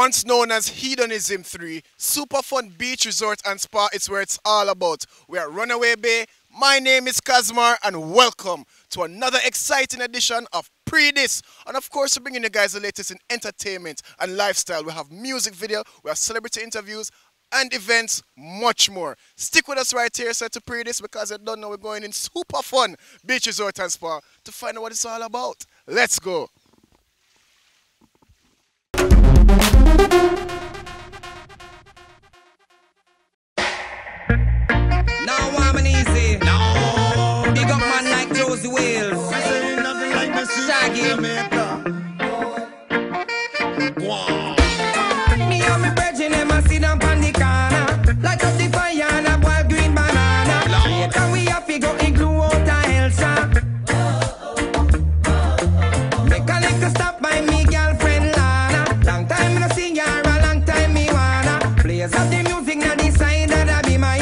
Once known as Hedonism 3, Superfun Beach Resort and Spa is where it's all about. We are Runaway Bay. My name is Casmar and welcome to another exciting edition of Pree Dis. And of course, we're bringing you guys the latest in entertainment and lifestyle. We have music video, we have celebrity interviews and events, much more. Stick with us right here, so to Pree Dis, because I don't know we're going in Superfun Beach Resort and Spa to find out what it's all about. Let's go. Now warm and easy. No. Big up man like Josie Wales. Shaggy. Me and me brethren them a sit down on the corner. Light up the fire and a boil green banana. Later we have to go igloo out a hell shop. Make a little stop by me girlfriend Lana. Long time me no see her, a long time me wanna. Players of the music now decide that I be my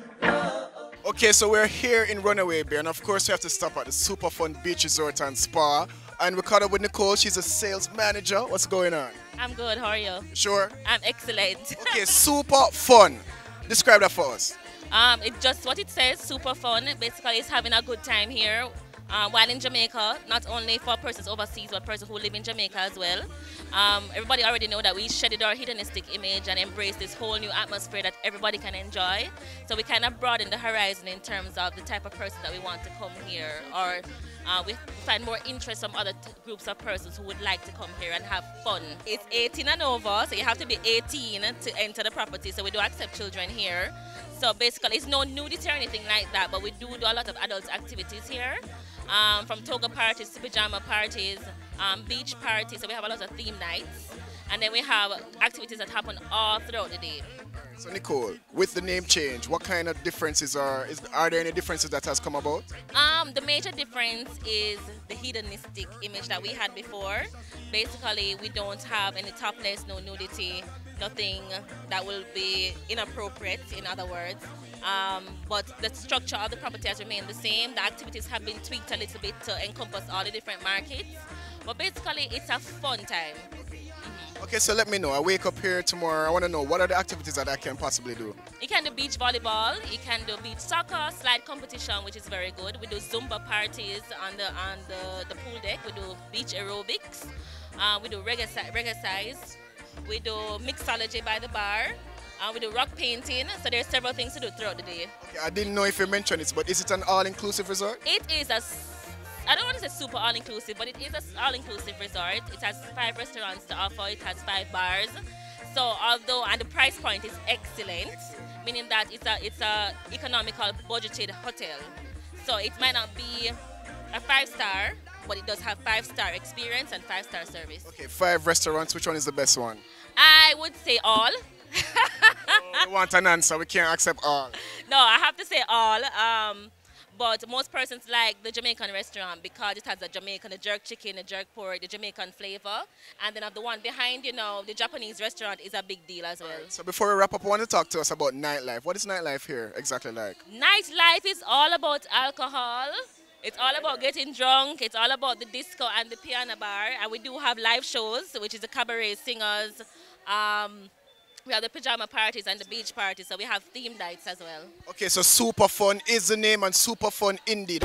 Okay, so we're here in Runaway Bay, and of course we have to stop at the Superfun Beach Resort and Spa. And we caught up with Nicole. She's a sales manager. What's going on? I'm good. How are you? Sure. I'm excellent. Okay, super fun. Describe that for us. It's just what it says, super fun. Basically, it's having a good time here. While in Jamaica, not only for persons overseas, but persons who live in Jamaica as well. Everybody already know that we shedded our hedonistic image and embraced this whole new atmosphere that everybody can enjoy. So we kind of broaden the horizon in terms of the type of person that we want to come here, or we find more interest from other groups of persons who would like to come here and have fun. It's 18 and over, so you have to be 18 to enter the property, so we do accept children here. So basically, it's no nudity or anything like that, but we do a lot of adult activities here. From toga parties to pajama parties, beach parties, so we have a lot of theme nights. And then we have activities that happen all throughout the day. So Nicole, with the name change, what kind of differences are there any differences that has come about? The major difference is the hedonistic image that we had before. Basically, we don't have any topless, no nudity, nothing that will be inappropriate, in other words. But the structure of the property has remained the same. The activities have been tweaked a little bit to encompass all the different markets. But basically, it's a fun time. Okay, so let me know. I wake up here tomorrow. I want to know what are the activities that I can possibly do. You can do beach volleyball. You can do beach soccer, slide competition, which is very good. We do Zumba parties on the pool deck. We do beach aerobics. We do reggae. We do mixology by the bar. We do rock painting. So there's several things to do throughout the day. Okay, I didn't know if you mentioned it, but is it an all-inclusive resort? It is I don't want to say super all-inclusive, but it is an all-inclusive resort. It has 5 restaurants to offer. It has 5 bars. So and the price point is excellent, meaning that it's a economical budgeted hotel. So it might not be a 5-star, but it does have 5-star experience and 5-star service. Okay, 5 restaurants. Which one is the best one? I would say all. We want an answer. We can't accept all. No, I have to say all. But most persons like the Jamaican restaurant because it has the Jamaican, the jerk chicken, the jerk pork, the Jamaican flavor. And then the one behind, the Japanese restaurant is a big deal as well. Right, so before we wrap up, I want to talk to us about nightlife. What is nightlife here exactly like? Nightlife is all about alcohol. It's all about getting drunk. It's all about the disco and the piano bar. And we do have live shows, which is the cabaret singers. We have the pajama parties and the beach parties, so we have themed nights as well. Okay, so Superfun is the name and Superfun indeed.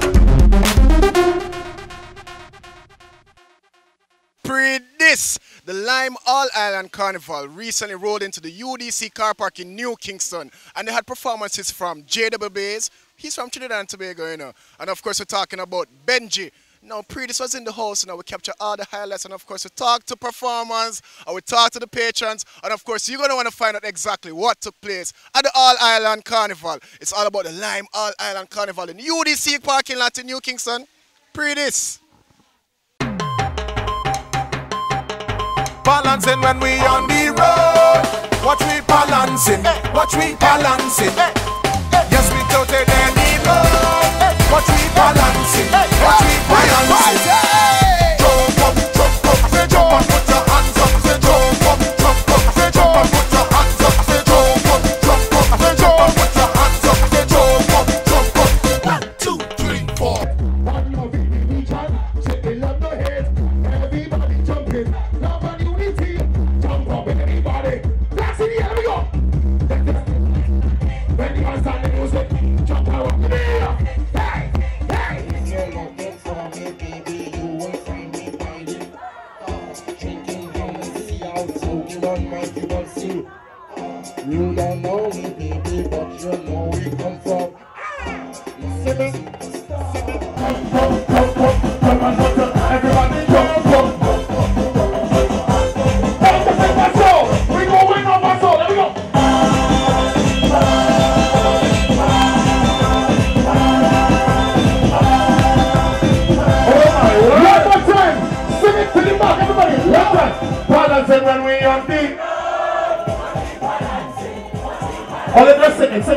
Pree Dis, the LIME All Island Carnival recently rolled into the UDC Car Park in New Kingston, and they had performances from JW BLaze. He's from Trinidad and Tobago, and of course we're talking about Benjai. Now, Pree Dis was in the house, we capture all the highlights, and of course we talk to performers, and we talk to the patrons, and of course you're going to want to find out exactly what took place at the All Island Carnival. It's all about the LIME All Island Carnival in the UDC parking lot in New Kingston. Pree Dis. Balancing when we on the road. Watch we balancing, watch we balancing. Yes, we tilted any road. Watch we balancing, watch we balancing. Jump up, say jump up, put your hands up, say jump up, say jump up, put your hands up, say jump up, say jump up, put your hands up, say jump up. 1, 2, 3, 4. One of the region, shaking up the head, everybody jumping, love and unity, jump up everybody. country, but you know we come from. Sing it. Everybody jump. We go win on my soul. There we go. One more time. Sing it to the back, everybody. Left hand. Balancing when we on beat. Oh, let's sing it.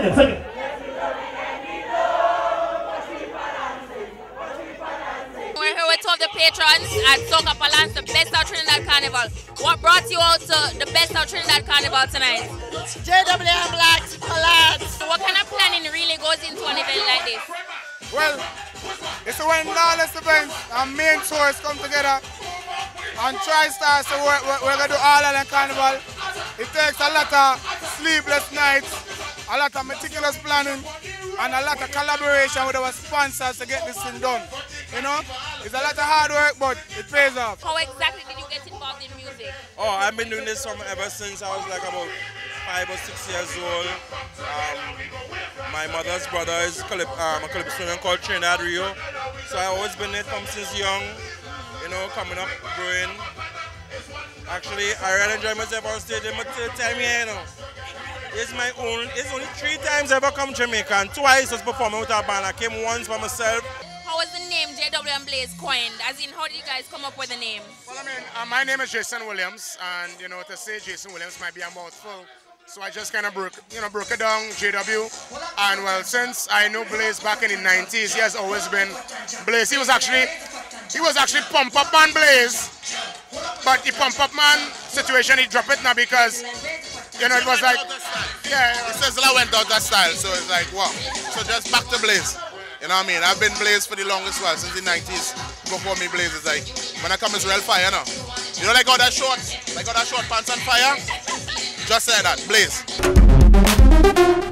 We're here with all the patrons at Soca Palance, the Best of Trinidad Carnival. What brought you out to the Best of Trinidad Carnival tonight? JW BLaze. So what kind of planning really goes into an event like this? Well, it's when lawless events and main tours come together and TriStar, so we're going to do All Island Carnival. It takes a lot of sleepless nights, a lot of meticulous planning, and a lot of collaboration with our sponsors to get this thing done. You know, it's a lot of hard work, but it pays off. How exactly did you get involved in music? Oh, I've been doing this ever since I was like about 5 or 6 years old. My mother's brother is a Calypsonian called Trinidad Rio. So I've always been it from since young, you know, coming up, growing. Actually, I really enjoy myself on stage in my third time here, you know. It's only 3 times I've ever come to Jamaica, and twice I was performing with a band. I came once by myself. How was the name JW BLaze coined? As in, how did you guys come up with the name? Well, I mean, my name is Jason Williams, and you know, to say Jason Williams might be a mouthful. So I just kind of broke it down, JW. And well, since I knew Blaze back in the 90s, he has always been Blaze. He was actually Pump Up Man Blaze, but the Pump Up Man situation, he dropped it now because, you know, it was like, yeah. It says that I went out that style, so it's like, wow. So just back to Blaze. You know what I mean? I've been Blaze for the longest while, since the 90s. Before me, Blaze is like, when I come, it's real fire now. You know, like all that short pants on fire? Just say that, Blaze.